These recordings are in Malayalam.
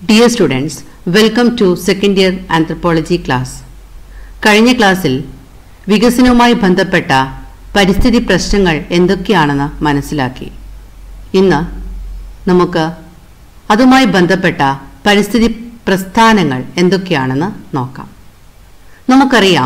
Dear students, welcome to second year anthropology class. കഴിഞ്ഞ ക്ലാസ്സിൽ വികസനവുമായി ബന്ധപ്പെട്ട പരിസ്ഥിതി പ്രശ്നങ്ങൾ എന്തൊക്കെയാണെന്ന് മനസ്സിലാക്കി. ഇന്ന് നമുക്ക് അതുമായി ബന്ധപ്പെട്ട പരിസ്ഥിതി പ്രസ്ഥാനങ്ങൾ എന്തൊക്കെയാണെന്ന് നോക്കാം. നമുക്കറിയാം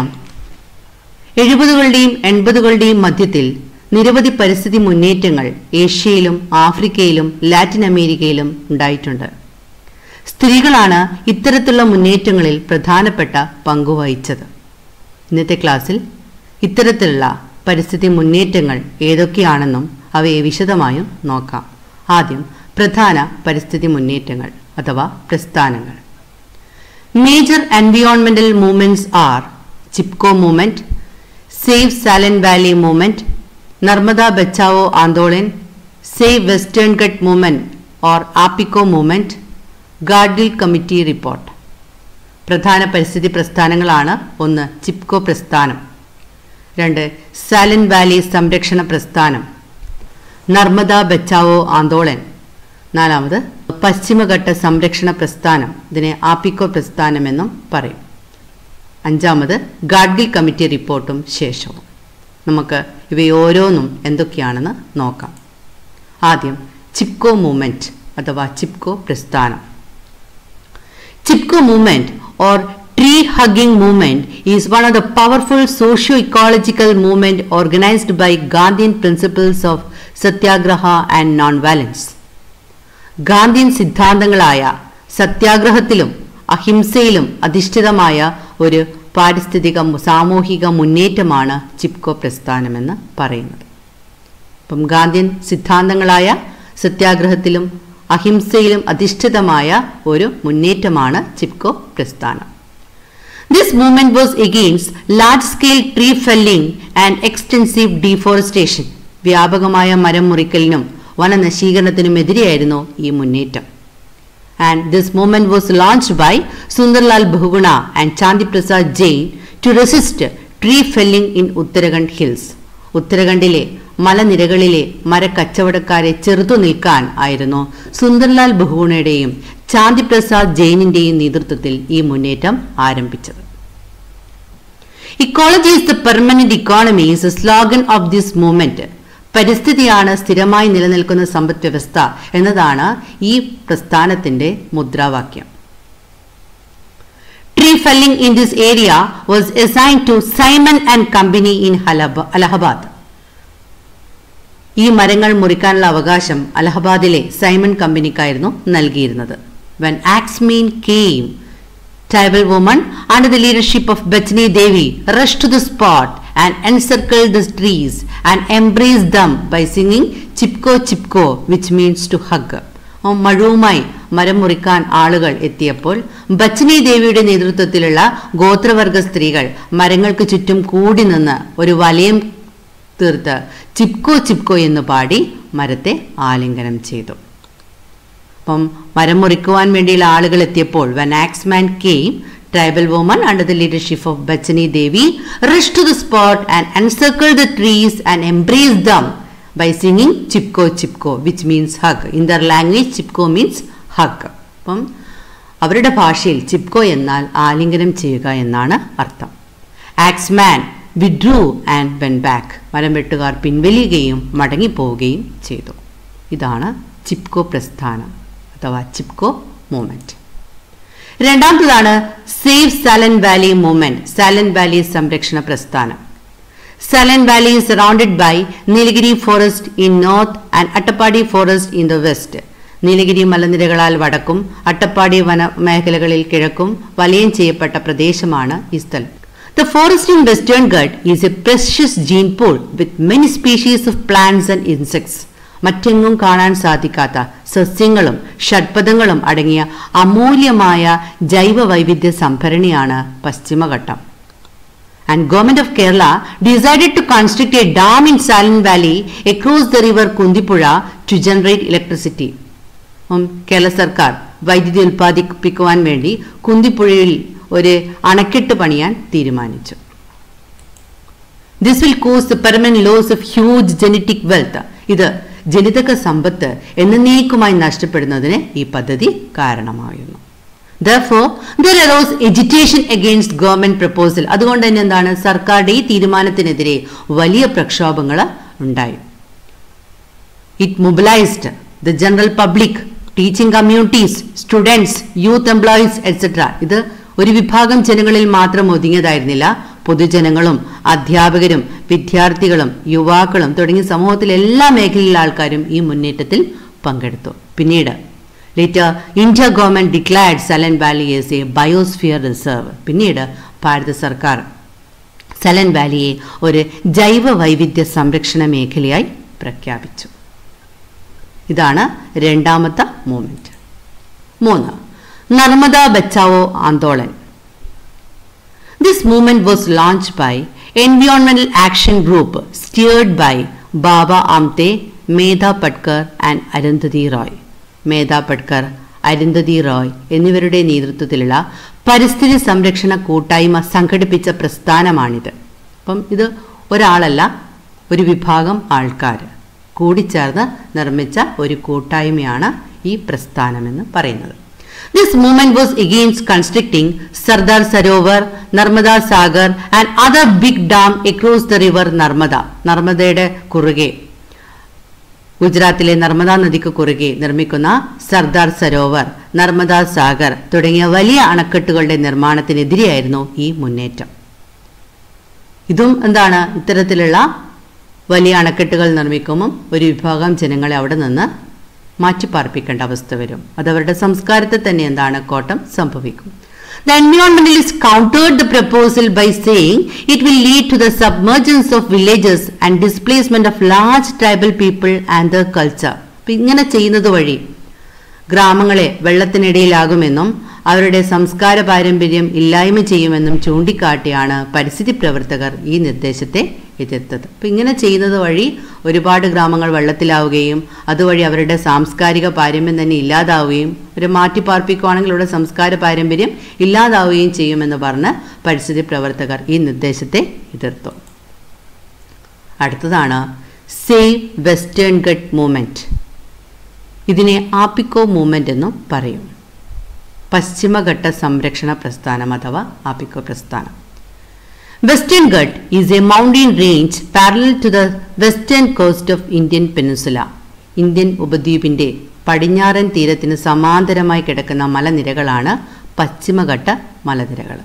70കളുടെയും 80കളുടെയും മധ്യത്തിൽ നിരവധി പരിസ്ഥിതി മുന്നേറ്റങ്ങൾ ഏഷ്യയിലും ആഫ്രിക്കയിലും ലാറ്റിൻ അമേരിക്കയിലും ഉണ്ടായിട്ടുണ്ട്. സ്ത്രീകളാണ് ഇത്തരത്തിലുള്ള മുന്നേറ്റങ്ങളിൽ പ്രധാനപ്പെട്ട പങ്കുവഹിച്ചത്. ഇന്നത്തെ ക്ലാസ്സിൽ ഇത്തരത്തിലുള്ള പരിസ്ഥിതി മുന്നേറ്റങ്ങൾ ഏതൊക്കെയാണെന്നും അവയെ വിശദമായും നോക്കാം. ആദ്യം പ്രധാന പരിസ്ഥിതി മുന്നേറ്റങ്ങൾ അഥവാ പ്രസ്ഥാനങ്ങൾ. മേജർ എൻവയോൺമെന്റൽ movements are Chipko movement, save Silent Valley movement, Narmada Bachao Andolan, save Western Ghat movement or Appiko movement, Gadgil committee report. പ്രധാന പരിസ്ഥിതി പ്രസ്ഥാനങ്ങളാണ്: 1. ചിപ്കോ പ്രസ്ഥാനം, 2. സാലൻ വാലി സംരക്ഷണ പ്രസ്ഥാനം, നർമ്മദ ബച്ചാവോ ആന്തോളൻ, 4. പശ്ചിമഘട്ട സംരക്ഷണ പ്രസ്ഥാനം, ഇതിനെ ആപ്പിക്കോ പ്രസ്ഥാനം എന്നും പറയും, 5. ഗാഡ്ഗിൽ കമ്മിറ്റി റിപ്പോർട്ടും ശേഷവും. നമുക്ക് ഇവയോരോന്നും എന്തൊക്കെയാണെന്ന് നോക്കാം. ആദ്യം ചിപ്കോ മൂവ്മെന്റ് അഥവാ ചിപ്കോ പ്രസ്ഥാനം. Chipko movement or tree hugging movement is one of the powerful socio-ecological movement organized by Gandhian principles of satyagraha and non-violence. Gandhian സിദ്ധാന്തങ്ങളായ സത്യാഗ്രഹത്തിലും അഹിംസയിലും അധിഷ്ഠിതമായ ഒരു പാരിസ്ഥിതിക സാമൂഹിക മുന്നേറ്റമാണ് ചിപ്കോ പ്രസ്ഥാനമെന്ന് പറയുന്നത്. അപ്പം ഗാന്ധിയൻ സിദ്ധാന്തങ്ങളായ സത്യാഗ്രഹത്തിലും അഹിംസയിലും അധിഷ്ഠിതമായ ഒരു മുന്നേറ്റമാണ് ചിപ്കോ പ്രസ്ഥാനം. This movement was against large-scale tree felling and extensive deforestation. വ്യാപകമായ മരം മുറിക്കലിനും വനനശീകരണത്തിനുമെതിരെയായിരുന്നു ഈ മുന്നേറ്റം. And this movement was launched by Sundarlal Bahuguna and Chandi Prasad Jain to resist tree felling in Uttarakhand hills. ഉത്തരാഖണ്ഡിലെ മലനിരകളിലെ മരക്കച്ചവടക്കാരെ ചെറുത്തു നിൽക്കാൻ ആയിരുന്നു സുന്ദർലാൽ ബഹുഗുണയുടെയും ചാന്തി പ്രസാദ് ജെയിനിന്റെയും നേതൃത്വത്തിൽ ഈ മുന്നേറ്റം ആരംഭിച്ചത്. Ecology is the permanent economy is a slogan of this movement. പരിസ്ഥിതിയാണ് സ്ഥിരമായി നിലനിൽക്കുന്ന സമ്പദ് വ്യവസ്ഥ എന്നതാണ് ഈ പ്രസ്ഥാനത്തിന്റെ മുദ്രാവാക്യം. Tree felling in this area was assigned to Simon and Company in Allahabad. ഈ മരങ്ങൾ മുറിക്കാനുള്ള അവകാശം അലഹബാദിലെ സൈമൺ കമ്പനിക്കായിരുന്നു നൽകിയിരുന്നത്. When axemen came, tribal women under the leadership of Bachani Devi rushed to the spot and encircled the trees and embraced them by singing Chipko Chipko, which means to hug. മഴവുമായി മരം മുറിക്കാൻ ആളുകൾ എത്തിയപ്പോൾ ബച്ചനി ദേവിയുടെ നേതൃത്വത്തിലുള്ള ഗോത്രവർഗ സ്ത്രീകൾ മരങ്ങൾക്ക് ചുറ്റും കൂടി നിന്ന് ഒരു വലയം തീർത്ത് ചിപ്കോ ചിപ്കോ എന്ന് പാടി മരത്തെ ആലിംഗനം ചെയ്തു. അപ്പം മരം മുറിക്കുവാൻ വേണ്ടിയുള്ള ആളുകൾ എത്തിയപ്പോൾ when axeman came, tribal women under the leadership of Bachani Devi rushed to the spot and encircled the trees and embraced them by singing Chipko Chipko, which means hug. In their language, Chipko means hug. അപ്പം അവരുടെ ഭാഷയിൽ ചിപ്കോ എന്നാൽ ആലിംഗനം ചെയ്യുക എന്നാണ് അർത്ഥം. ആക്സ്മാൻ withdrew and went back. മരം വെട്ടുകാർ പിൻവലിയുകയും മടങ്ങിപ്പോവുകയും ചെയ്തു. ഇതാണ് ചിപ്കോ പ്രസ്ഥാനം അഥവാ ചിപ്കോ മൂവ്മെന്റ്. രണ്ടാമത്തേതാണ് save Silent Valley movement, Silent Valley സംരക്ഷണ പ്രസ്ഥാനം. Salan Valley is surrounded by Nilgiri forest in north and Attapadi forest in the west. Nilgiri മലനിരകളാൽ വടക്കും അട്ടപ്പാടി വനമേഖലകളിൽ കിഴക്കും വലയം ചെയ്യപ്പെട്ട പ്രദേശമാണ് ഈ സ്ഥലം. The forest in Western Ghat is a precious gene pool with many species of plants and insects. മറ്റെങ്ങും കാണാൻ സാധിക്കാത്ത സസ്യങ്ങളും ഷഡ്പദങ്ങളും അടങ്ങിയ അമൂല്യമായ ജൈവ വൈവിധ്യ സംഭരണിയാണ് പശ്ചിമഘട്ടം. And government of Kerala decided to construct a dam in Salan Valley across the river Kundipura to generate electricity. Kerala സർക്കാർ വൈദ്യുതി ഉൽപ്പാദിപ്പിക്കുവാൻ വേണ്ടി കുന്തിപ്പുഴയിൽ ഒരു അണക്കെട്ട് പണിയാൻ തീരുമാനിച്ചു. This will cause the permanent loss of huge genetic wealth. ഇത് ജനിതക സമ്പത്ത് എന്നേക്കുമായി നഷ്ടപ്പെടുന്നതിന് ഈ പദ്ധതി കാരണമായിരുന്നു. Therefore, there arose agitation against government proposal. അതുകൊണ്ട് തന്നെ എന്താണ് സർക്കാരുടെ ഈ തീരുമാനത്തിനെതിരെ വലിയ പ്രക്ഷോഭങ്ങൾ ഉണ്ടായി. It mobilized the general public, teaching communities, students, youth employees, etc. ഇത് ഒരു വിഭാഗം ജനങ്ങളിൽ മാത്രം ഒതുങ്ങിയതായിരുന്നില്ല. പൊതുജനങ്ങളും അധ്യാപകരും വിദ്യാർത്ഥികളും യുവാക്കളും തുടങ്ങി സമൂഹത്തിലെ എല്ലാ മേഖലയിലുള്ള ആൾക്കാരും ഈ മുന്നേറ്റത്തിൽ പങ്കെടുത്തു. പിന്നീട് later India government declared Salem Valley as a biosphere reserve. പിന്നീട് ഭാരത സർക്കാർ സലൻ വാലിയെ ഒരു ജൈവ വൈവിധ്യ സംരക്ഷണ മേഖലയായി പ്രഖ്യാപിച്ചു. ഇതാണ് രണ്ടാമത്തെ movement. 3. Narmada Bachao Andolan. This movement was launched by Environmental Action Group steered by Baba Amte, Medha Patkar and Arundhati Roy. Medha Patkar, Arundhati Roy എന്നിവരുടെ നേതൃത്വത്തിലുള്ള പരിസ്ഥിതി സംരക്ഷണ കൂട്ടായ്മ സംഘടിപ്പിച്ച പ്രസ്ഥാനമാണിത്. അപ്പം ഇത് ഒരാളല്ല, ഒരു വിഭാഗം ആൾക്കാർ കൂടിച്ചേർന്ന് നിർമ്മിച്ച ഒരു കൂട്ടായ്മയാണ് ഈ പ്രസ്ഥാനമെന്ന് പറയുന്നത്. This movement was against constructing Sardar Sarovar, Narmada Sagar and other big dam across the river Narmada. നർമ്മദയുടെ കുറുകെ, ഗുജറാത്തിലെ നർമ്മദാ നദിക്ക് കുറുകെ നിർമ്മിക്കുന്ന സർദാർ സരോവർ, നർമ്മദാ സാഗർ തുടങ്ങിയ വലിയ അണക്കെട്ടുകളുടെ നിർമ്മാണത്തിനെതിരെയായിരുന്നു ഈ മുന്നേറ്റം. ഇതും എന്താണ്, ഇത്തരത്തിലുള്ള വലിയ അണക്കെട്ടുകൾ നിർമ്മിക്കുമ്പോൾ ഒരു വിഭാഗം ജനങ്ങളെ അവിടെ നിന്ന് മാറ്റിപ്പാർപ്പിക്കേണ്ട അവസ്ഥ വരും. അതവരുടെ സംസ്കാരത്തെ തന്നെ എന്താണ് കോട്ടം സംഭവിക്കും. The environmentalists countered the proposal by saying it will lead to the submergence of villages and displacement of large tribal people and their culture. ഇങ്ങനെ ചെയ്യുന്നത് വഴി ഗ്രാമങ്ങളെ വെള്ളത്തിനിടയിലാകുമെന്നും അവരുടെ സംസ്കാര പാരമ്പര്യം ഇല്ലായ്മ ചെയ്യുമെന്നും ചൂണ്ടിക്കാട്ടിയാണ് പരിസ്ഥിതി പ്രവർത്തകർ ഈ നിർദ്ദേശത്തെ എതിർത്തത്. അപ്പം ഇങ്ങനെ ചെയ്യുന്നത് വഴി ഒരുപാട് ഗ്രാമങ്ങൾ വെള്ളത്തിലാവുകയും അതുവഴി അവരുടെ സാംസ്കാരിക പാരമ്പര്യം തന്നെ ഇല്ലാതാവുകയും ഒരു മാറ്റിപ്പാർപ്പിക്കുകയാണെങ്കിൽ അവരുടെ സംസ്കാര പാരമ്പര്യം ഇല്ലാതാവുകയും ചെയ്യുമെന്ന് പറഞ്ഞ് പരിസ്ഥിതി പ്രവർത്തകർ ഈ നിർദ്ദേശത്തെ എതിർത്തു. അടുത്തതാണ് സേവ് വെസ്റ്റേൺ ഘട്ട് മൂവ്മെന്റ്. ഇതിനെ ആപ്പിക്കോ മൂവ്മെന്റ് എന്നും പറയും. പശ്ചിമഘട്ട സംരക്ഷണ പ്രസ്ഥാനം അഥവാ ആപ്പിക്കോ പ്രസ്ഥാനം. Western Ghat is a mountain range parallel to the western coast of Indian Peninsula. Indian ഉപദ്വീപിന്റെ പടിഞ്ഞാറൻ തീരത്തിന് സമാന്തരമായി കിടക്കുന്ന മലനിരകളാണ് പശ്ചിമഘട്ട മലനിരകൾ.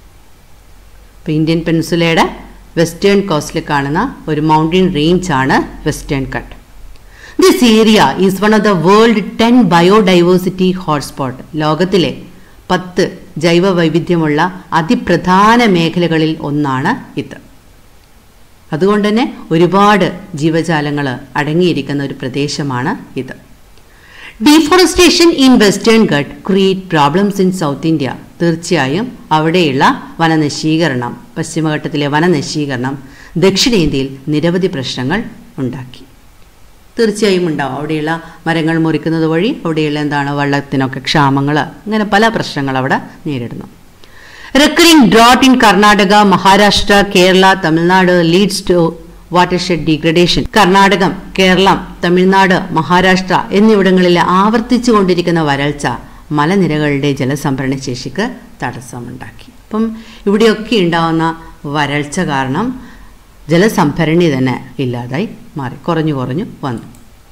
ഇപ്പോൾ ഇന്ത്യൻ പെനിൻസുലയുടെ വെസ്റ്റേൺ കോസ്റ്റിൽ കാണുന്ന ഒരു മൗണ്ടൻ റേഞ്ച് ആണ് Western Ghat. This area is one of the world 10 biodiversity hotspot. ലോകത്തിലെ 10 ജൈവ വൈവിധ്യമുള്ള അതിപ്രധാന മേഖലകളിൽ ഒന്നാണ് ഇത്. അതുകൊണ്ട് തന്നെ ഒരുപാട് ജീവജാലങ്ങൾ അടങ്ങിയിരിക്കുന്ന ഒരു പ്രദേശമാണ് ഇത്. Deforestation in Western Ghat create problems in South India. തീർച്ചയായും അവിടെയുള്ള വനനശീകരണം, പശ്ചിമഘട്ടത്തിലെ വനനശീകരണം ദക്ഷിണേന്ത്യയിൽ നിരവധി പ്രശ്നങ്ങൾ ഉണ്ടാക്കി. തീർച്ചയായും ഉണ്ടാവും. അവിടെയുള്ള മരങ്ങൾ മുറിക്കുന്നത് വഴി അവിടെയുള്ള എന്താണ് വെള്ളത്തിനൊക്കെ ക്ഷാമങ്ങൾ, അങ്ങനെ പല പ്രശ്നങ്ങൾ അവിടെ നേരിടുന്നു. Recurring drought in Karnataka, Maharashtra, Kerala, Tamil Nadu leads to watershed degradation. കർണാടകം, കേരളം, തമിഴ്നാട്, മഹാരാഷ്ട്ര എന്നിവിടങ്ങളിലെ ആവർത്തിച്ചു കൊണ്ടിരിക്കുന്ന വരൾച്ച മലനിരകളുടെ ജലസംഭരണ ശേഷിക്ക് തടസ്സമുണ്ടാക്കി. അപ്പം ഇവിടെയൊക്കെ ഉണ്ടാവുന്ന വരൾച്ച കാരണം ജലസംഭരണി തന്നെ ഇല്ലാതായി മാറി, കുറഞ്ഞു വന്നു.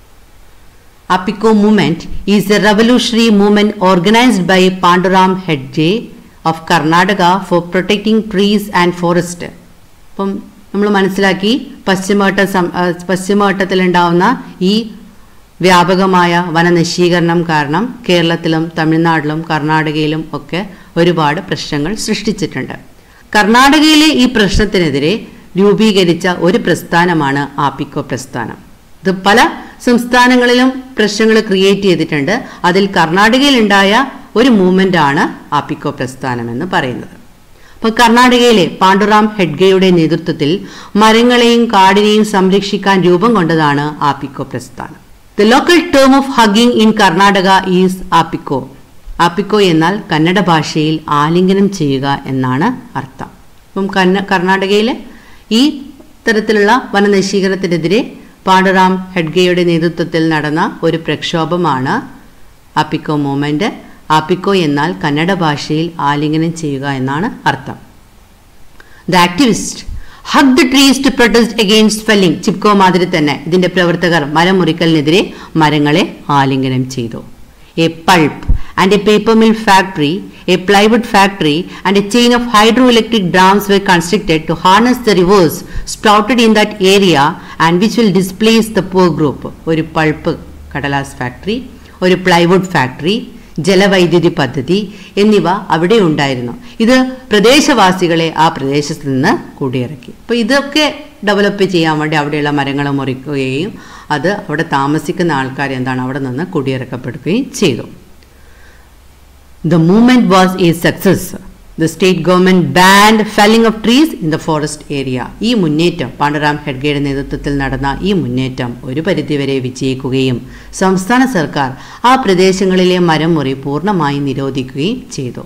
Apiko movement is a revolutionary movement organized by Panduram Hedge of Karnataka for protecting trees and forest. അപ്പം നമ്മൾ മനസ്സിലാക്കി പശ്ചിമഘട്ടത്തിലുണ്ടാവുന്ന ഈ വ്യാപകമായ വനനശീകരണം കാരണം കേരളത്തിലും തമിഴ്നാട്ടിലും കർണാടകയിലും ഒക്കെ ഒരുപാട് പ്രശ്നങ്ങൾ സൃഷ്ടിച്ചിട്ടുണ്ട്. കർണാടകയിലെ ഈ പ്രശ്നത്തിനെതിരെ രൂപീകരിച്ച ഒരു പ്രസ്ഥാനമാണ് ആപ്പിക്കോ പ്രസ്ഥാനം. ഇത് പല സംസ്ഥാനങ്ങളിലും പ്രശ്നങ്ങൾ ക്രിയേറ്റ് ചെയ്തിട്ടുണ്ട്. അതിൽ കർണാടകയിൽ ഉണ്ടായ ഒരു മൂവ്മെന്റ് ആണ് ആപ്പിക്കോ പ്രസ്ഥാനം എന്ന് പറയുന്നത്. അപ്പോൾ കർണാടകയിലെ പാണ്ഡുറാം ഹെഡ്ഗെയുടെ നേതൃത്വത്തിൽ മരങ്ങളെയും കാടിനെയും സംരക്ഷിക്കാൻ രൂപം കൊണ്ടതാണ് ആപ്പിക്കോ പ്രസ്ഥാനം. The local term of hugging in Karnataka is Appiko. Appiko എന്നാൽ കന്നഡ ഭാഷയിൽ ആലിംഗനം ചെയ്യുക എന്നാണ് അർത്ഥം. അപ്പം കർണാടകയിലെ ഈ തരത്തിലുള്ള വനനശീകരണത്തിനെതിരെ പാണ്ഡുറാം ഹെഡ്ഗെയുടെ നേതൃത്വത്തിൽ നടന്ന ഒരു പ്രക്ഷോഭമാണ് ആപ്പിക്കോ മൂവ്മെന്റ്. ആപ്പിക്കോ എന്നാൽ കന്നഡ ഭാഷയിൽ ആലിംഗനം ചെയ്യുക എന്നാണ് അർത്ഥം. The activists hugged the trees to protest against felling. Chipko മാതിരി തന്നെ ഇതിന്റെ പ്രവർത്തകർ മരമുറിക്കലിനെതിരെ മരങ്ങളെ ആലിംഗനം ചെയ്തു. A pulp and a paper mill factory, a plywood factory and a chain of hydroelectric dams were constructed to harness the rivers sprouted in that area and which will displace the poor group. ഒരു പൾപ്പ് കടലാസ് ഫാക്ടറി, ഒരു പ്ലൈവുഡ് ഫാക്ടറി, ജലവൈദ്യുതി പദ്ധതി എന്നിവ അവിടെ ഉണ്ടായിരുന്നു. ഇത് പ്രദേശവാസികളെ ആ പ്രദേശത്ത് നിന്ന് കുടിയിറക്കി. അപ്പോൾ ഇതൊക്കെ ഡെവലപ്പ് ചെയ്യാൻ വേണ്ടി അവിടെയുള്ള മരങ്ങൾ മുറിക്കുകയും അത് അവിടെ താമസിക്കുന്ന ആൾക്കാർ അവിടെ നിന്ന് കുടിയിറക്കപ്പെടുകയും ചെയ്തു. The movement was a success. The state government banned felling of trees in the forest area. ഈ മുന്നേറ്റം പാണ്ഡുറാം ഹെഡ്ഗെയുടെ നേതൃത്വത്തിൽ നടന്ന ഈ മുന്നേറ്റം ഒരു പരിധിവരെ വിജയിക്കുകയും സംസ്ഥാന സർക്കാർ ആ പ്രദേശങ്ങളിലെ മരം മുറി പൂർണ്ണമായി നിരോധിക്കുകയും ചെയ്തു.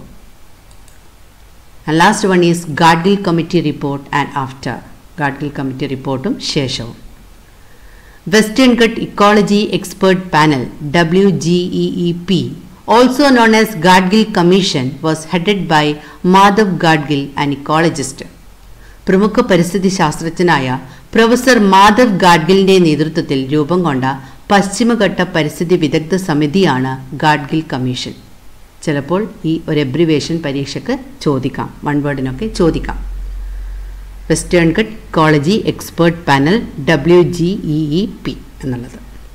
And last one is Gadgil Committee report and after. Gadgil Committee റിപ്പോർട്ടും ശേഷവും. Western Ghat Ecology Expert Panel WGEEP, also known as Gadgil Commission, was headed by Madhav Gadgil, an ecologist. പ്രമുഖ പരിസ്ഥിതി ശാസ്ത്രജ്ഞനായ പ്രൊഫസർ മാധവ് ഗാഡ്ഗിലിന്റെ നേതൃത്വത്തിൽ രൂപം കൊണ്ട പശ്ചിമഘട്ട പരിസ്ഥിതി വിദഗ്ധ സമിതിയാണ് ഗാഡ്ഗിൽ കമ്മീഷൻ. ചിലപ്പോൾ ഈ ഒരു എബ്രിവേഷൻ പരീക്ഷയ്ക്ക് ചോദിക്കാം, വൺ വേർഡിനൊക്കെ ചോദിക്കാം. Western Ghat ecology expert panel WGEEP എന്നുള്ളത്.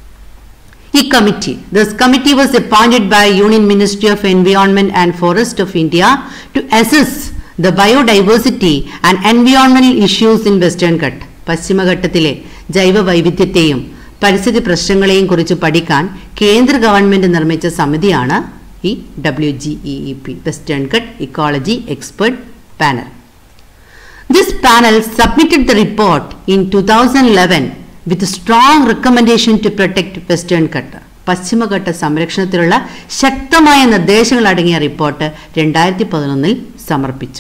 ഈ committee, this committee was appointed by Union Ministry of Environment and Forest of India to assess the biodiversity and environmental issues in Western Ghat. പശ്ചിമഘട്ടത്തിലെ ജൈവ വൈവിധ്യത്തെയും പരിസ്ഥിതി പ്രശ്നങ്ങളെയും കുറിച്ച് പഠിക്കാൻ കേന്ദ്ര ഗവൺമെന്റ് നിർമ്മിച്ച സമിതിയാണ് ഈ WGEEP, Western Ghat Ecology Expert Panel. This panel submitted the report in 2011 with a strong recommendation to protect Western Ghat. പശ്ചിമഘട്ട സംരക്ഷണത്തിലുള്ള ശക്തമായ നിർദ്ദേശങ്ങൾ അടങ്ങിയ റിപ്പോർട്ട് 2011 സമർപ്പിച്ചു.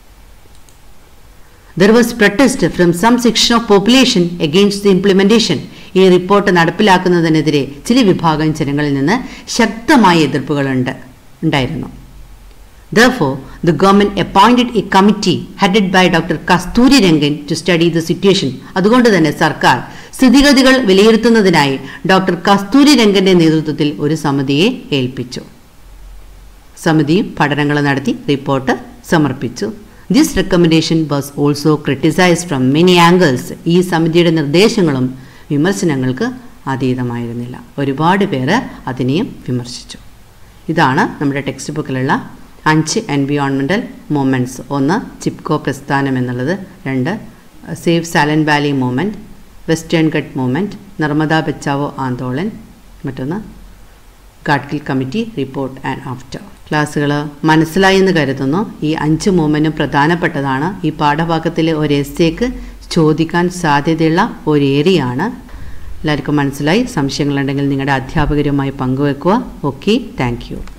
There was protest from some section of population against the implementation. ഈ റിപ്പോർട്ട് നടപ്പിലാക്കുന്നതിനെതിരെ ചില വിഭാഗം ജനങ്ങളിൽ നിന്ന് ശക്തമായ എതിർപ്പുകൾ ഉണ്ടായിരുന്നു. Therefore, the government appointed a committee headed by Dr. Kasturi Rangan to study the situation. അതുകൊണ്ട് തന്നെ സർക്കാർ സ്ഥിതിഗതികൾ വിലയിരുത്തുന്നതിനായി ഡോക്ടർ കസ്തൂരി രംഗന്റെ നേതൃത്വത്തിൽ ഒരു സമിതിയെ ഏൽപ്പിച്ചു. സമിതിയും പഠനങ്ങൾ നടത്തി റിപ്പോർട്ട് സമർപ്പിച്ചു. This recommendation was also criticized from many angles. ഈ സമിതിയുടെ നിർദ്ദേശങ്ങളും വിമർശനങ്ങൾക്ക് അതീതമായിരുന്നില്ല. ഒരുപാട് പേര് അതിനെയും വിമർശിച്ചു. ഇതാണ് നമ്മുടെ ടെക്സ്റ്റ് ബുക്കിലുള്ള 5 എൻവയോൺമെൻ്റൽ മൂവ്മെൻറ്റ്സ്. 1 ചിപ്കോ പ്രസ്ഥാനം എന്നുള്ളത്, 2 save Silent Valley movement, Western Ghat movement, Narmada Bachao Andolan, മറ്റൊന്ന് Gadgil committee report and after. ക്ലാസ്സുകൾ മനസ്സിലായി എന്ന് കരുതുന്നു. ഈ 5 മൂവ്മെൻറ്റും പ്രധാനപ്പെട്ടതാണ്. ഈ പാഠഭാഗത്തിലെ ഒരു എസ്സേക്ക് ചോദിക്കാൻ സാധ്യതയുള്ള ഒരു ഏരിയയാണ്. എല്ലാവർക്കും മനസ്സിലായി. സംശയങ്ങളുണ്ടെങ്കിൽ നിങ്ങളുടെ അധ്യാപകരുമായി പങ്കുവെക്കുക. Okay, thank U.